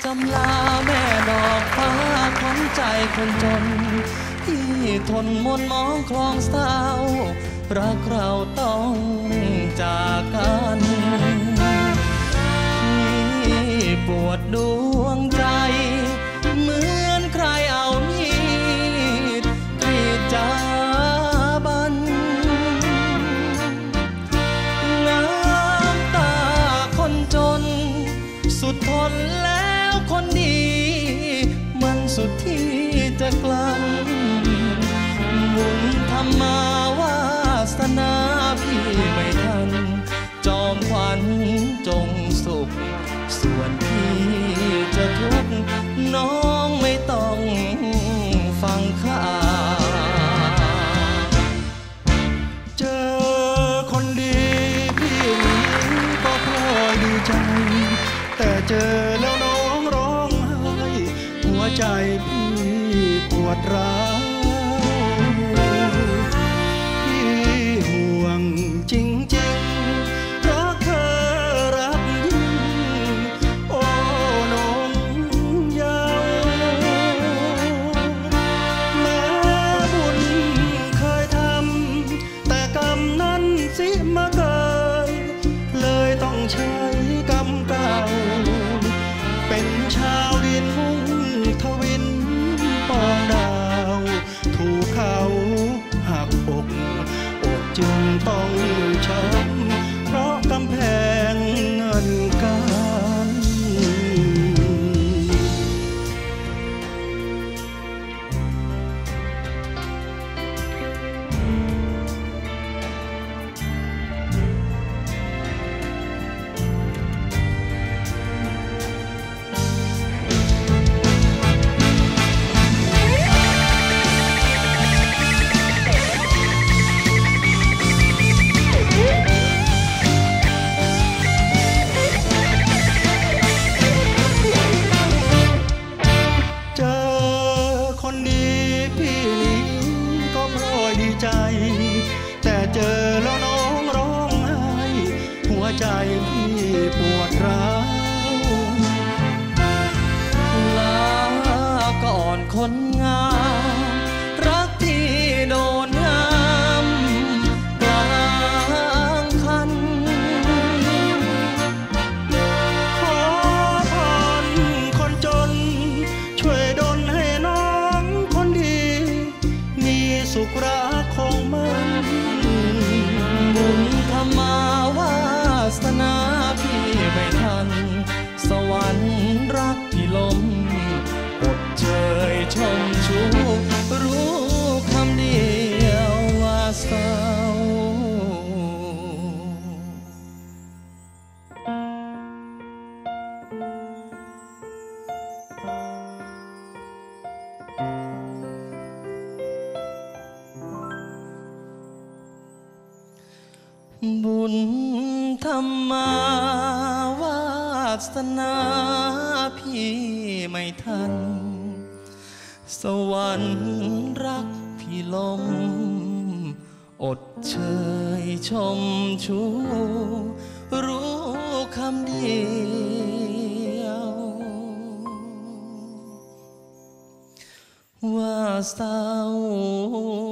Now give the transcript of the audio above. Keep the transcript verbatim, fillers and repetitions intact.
ำลาแม่ดอกฟ้าของใจคนจนที่ทนมนมองคลองเศร้ารักเราต้องจากกันที่ปวดดวงใจเหมือนใครเอามีดกรีดจาบันน้ำตาคนจนสุดทนแล้วคนดีมันสุดที่จะกลั้นบุญธรรมาวาสนาพี่ไม่ทันจอมขวัญจงสุขส่วนพี่จะทุกข์น้องไม่ต้องฟังข่าวเจอคนดีพี่ก็พลอยดีใจแต่เจอแล้วน้องร้องไห้หัวใจพี่ปวดร้าวพี่ห่วงจริงๆรักเธอรักยิ่งโอ้น้องยาวแม้บุญเคยทำแต่กรรมนั้นสิมาเกิดเลยต้องใช้กรรมเก่าเป็นชาวดินมุ่งทวินปองดาวถูกเขาหักอกอกจึงต้องช้ำเพราะกำแพงเงินกันแต่เจอแล้วน้องร้องไห้หัวใจพี่ปวดร้าวลาก่อนคนงามรักที่โดนงามกลางคันขอพรคนจนช่วยดลให้น้องคนดีมีสุขรักคงมันบุญธรรมาวาสนาพี่ไม่ทันสวรรค์รักพี่ลมอดเชยชมชูรู้คำเดียวว่าเศร้าบุญธรรมาวาสนาพี่ไม่ทันสวรรค์รักพี่ลมอดเชยชมชูรู้คำเดียวว่าเศร้า